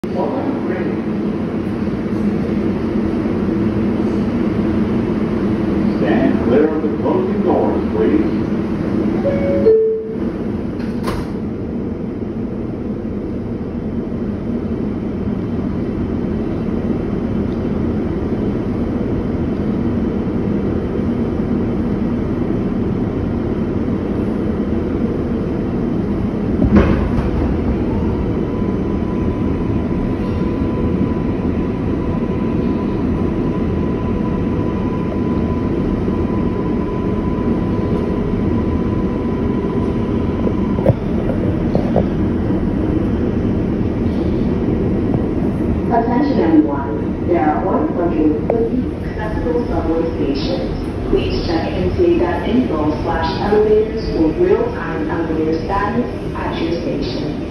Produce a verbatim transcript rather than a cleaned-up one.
Stand clear of the closing doors, please. Attention everyone, there are one hundred fifty accessible subway stations. Please check into that info slash elevators for real-time elevator status at your station.